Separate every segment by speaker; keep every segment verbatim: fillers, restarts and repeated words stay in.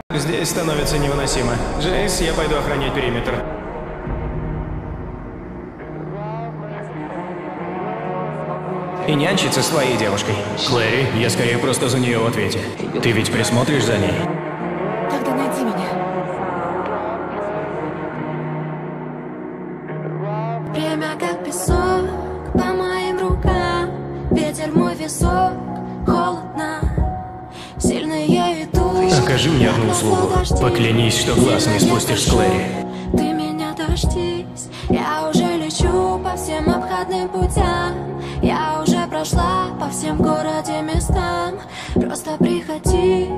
Speaker 1: Здесь становится невыносимо. Джейс, я пойду охранять периметр. И нянчиться своей девушкой. Клэри, я скорее просто за нее в ответе. Ты ведь присмотришь за ней?
Speaker 2: Тогда найди меня. Время как песок по моим рукам. Ветер мой висок, холодно. Сильные идут.
Speaker 1: Окажи мне одну услугу. Поклянись, что глаз не спустишь с Клэри.
Speaker 2: Ты меня дождись. Я уже лечу по всем обходным путям. Я уже прошла по всем городе местам. Просто приходи.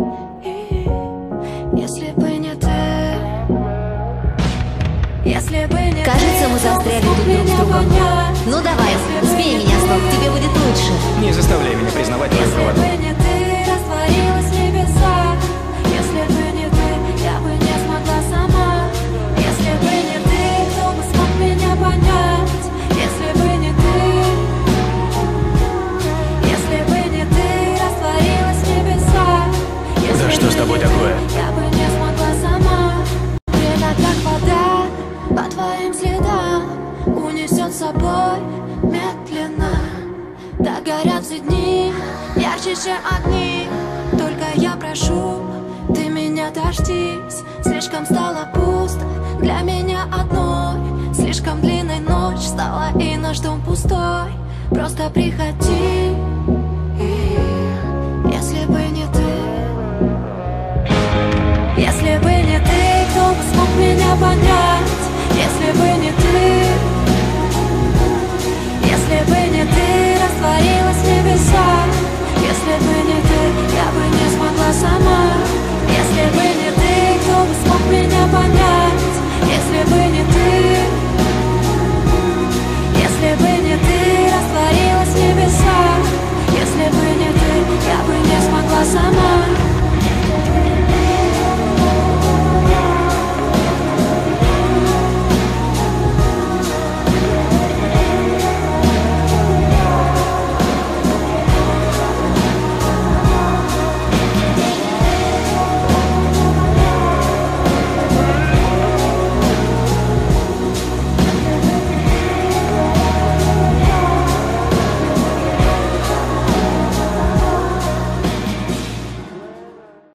Speaker 2: Если бы не ты, если бы не
Speaker 3: Кажется, мы застряли тут друг с другом. Ну давай, сбей меня с ног, тебе будет лучше.
Speaker 1: Не заставляй меня признавать твою правоту.
Speaker 2: Если бы не ты, растворилась в небесах. Если бы не ты, я бы не смогла сама. Если бы не ты, кто бы смог меня понять? Если бы не ты, если бы не ты, растворилась в небесах.
Speaker 1: Да что с тобой такое?
Speaker 2: Я бы не смогла сама. Время как вода по твоим следам унесет с собой медленно. Догорят все дни, ярче, чем огни. Только я прошу, ты меня дождись. Слишком стало пусто для меня одной. Слишком длинной ночь стала, и наш дом пустой. Просто приходи. Если бы не ты, если бы не ты, кто бы смог меня понять? Если бы не ты, если бы не ты, растворилась в небесах. Если бы не ты, я бы не смогла сама.